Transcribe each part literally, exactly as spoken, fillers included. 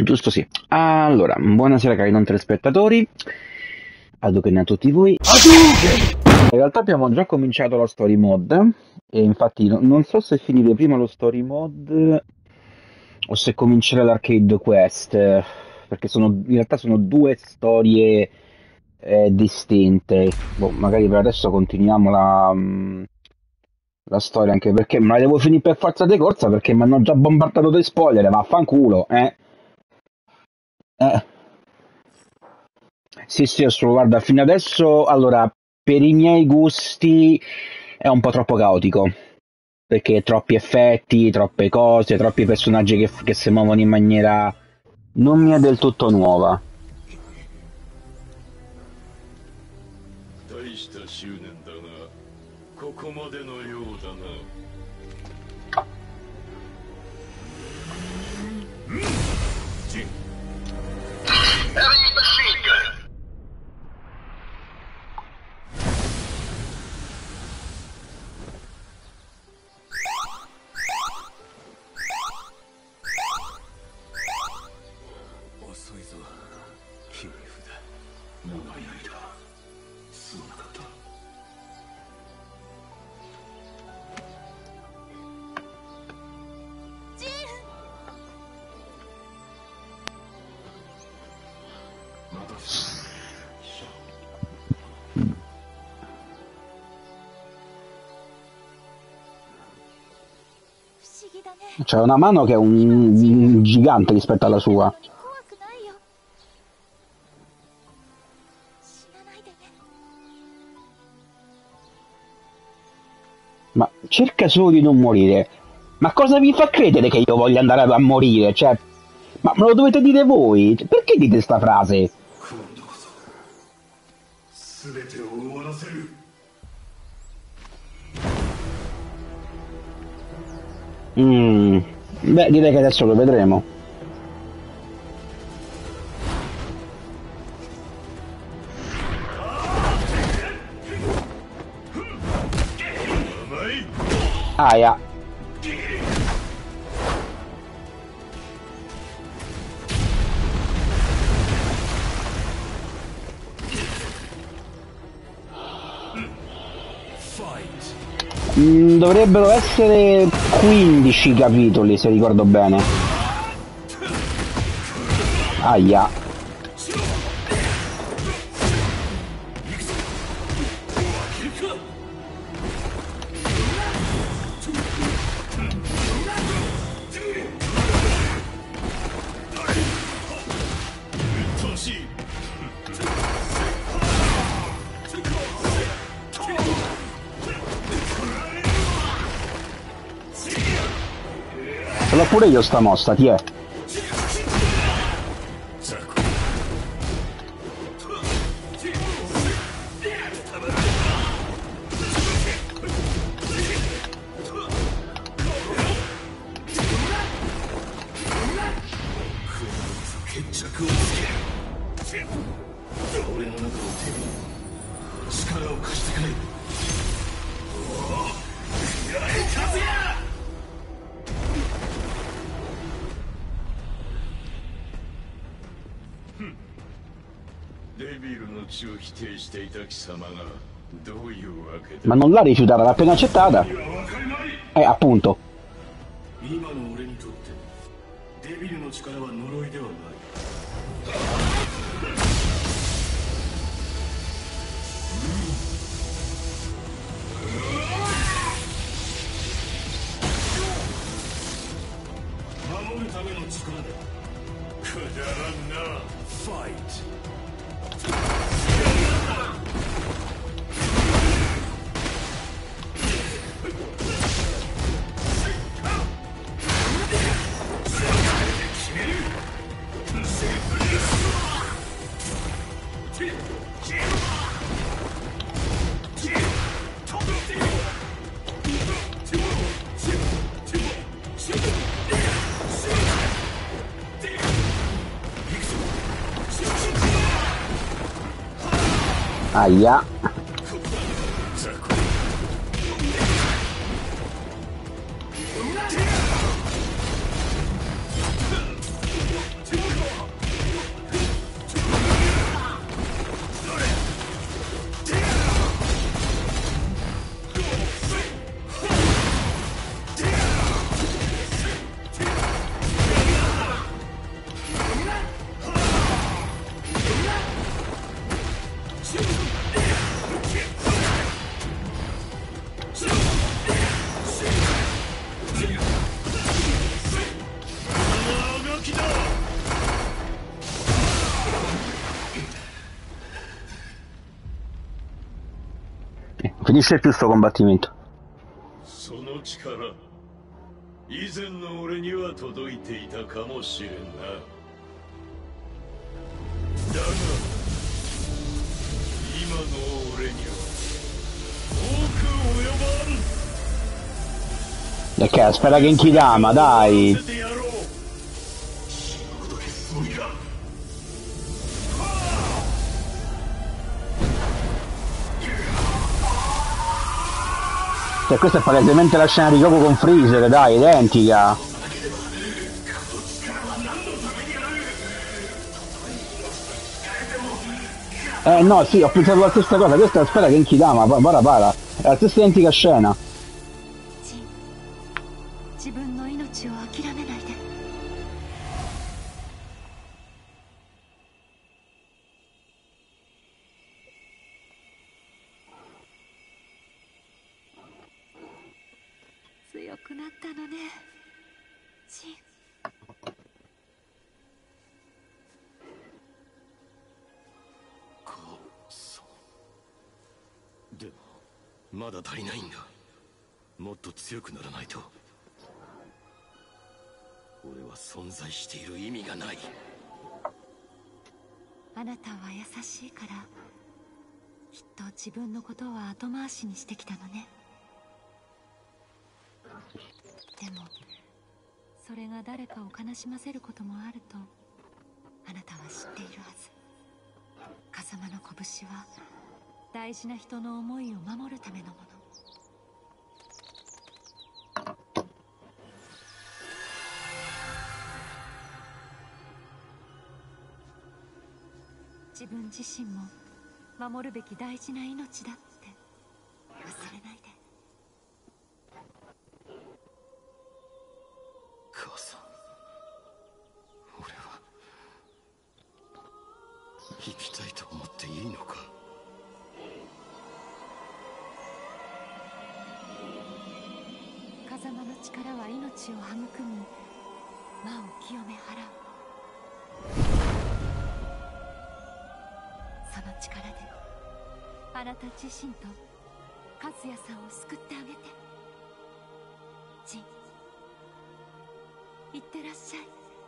giusto sì. Allora, buonasera cari non telespettatori, Hadouken a tutti voi. Hadouken! In realtà abbiamo già cominciato la story mode, e infatti no- non so se finire prima lo story mode o se cominciare l'arcade quest, eh, perché sono, in realtà sono due storie eh, distinte. Boh, magari per adesso continuiamo la, mm, la storia, anche perché me la devo finire per forza di corsa, perché mi hanno già bombardato dei spoiler, vaffanculo, eh. Eh. Sì, sì, assolut guarda, fino adesso, allora, per i miei gusti è un po' troppo caotico, perché troppi effetti, troppe cose, troppi personaggi che, che si muovono in maniera non mi è del tutto nuova. 大した執念だが、ここまでのようだな。ジン。Heavy machine gun. 遅いぞ、切り札。長い間すまなかった。ジン。また。 C'è una mano che è un, un gigante rispetto alla sua. Ma cerca solo di non morire. Ma cosa vi fa credere che io voglia andare a morire? Cioè, ma me lo dovete dire voi? Perché dite sta frase? Mm, beh, direi che adesso lo vedremo. Aia. Mm, dovrebbero essere quindici capitoli, se ricordo bene. Aia. Ce l'ho pure io sta mossa, ti è? Ma non l'ha rifiutata, l'ha appena accettata. Eh, appunto. Fight. Aia. finisce più sto combattimento. その力以前の俺には届いていたかもしれんな。だが今の俺には遠く及ばん。 Ok, aspetta che Inkidama, dai. Cioè, questa è palesemente la scena di Goku con Freezer, dai, identica. Eh no, sì, ho pensato la stessa cosa, questa aspetta che Inkidama, para para, è la stessa identica scena. 自分の命を諦めないで。強くなったのね、ジン。 母さん。でもまだ足りないんだ。もっと強くならないと。 俺は存在している意味がない。 あなたは優しいからきっと自分のことは後回しにしてきたのね。でもそれが誰かを悲しませることもあるとあなたは知っているはず。風間の拳は大事な人の思いを守るためのもの。 自分自身も守るべき大事な命だって忘れないで。 母さん、俺は生きたいと思っていいのか。 風間の力は命を育み魔を清め払う。 その力であなた自身と和也さんを救ってあげて。ジン、いってらっしゃい。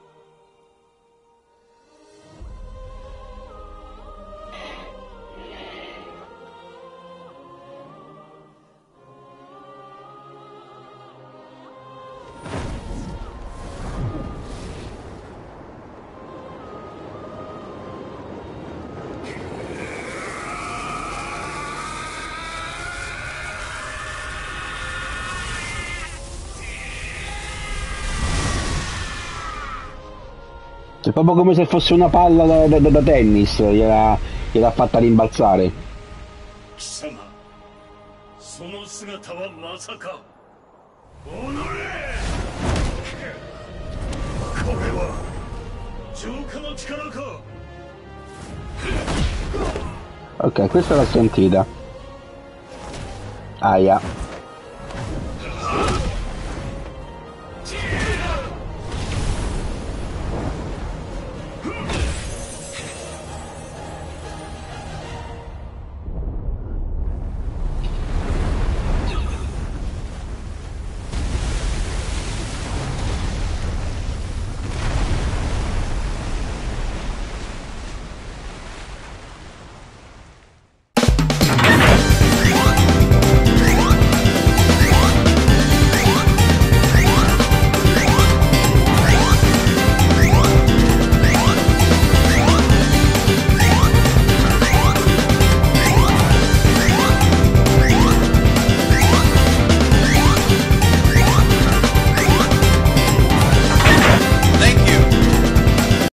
È proprio come se fosse una palla da, da, da tennis, gliela, gliel'ha fatta rimbalzare. 貴様、その姿はまさか。おのれ！これは浄化の力か。 Ok, questa l'ho sentita. Aia.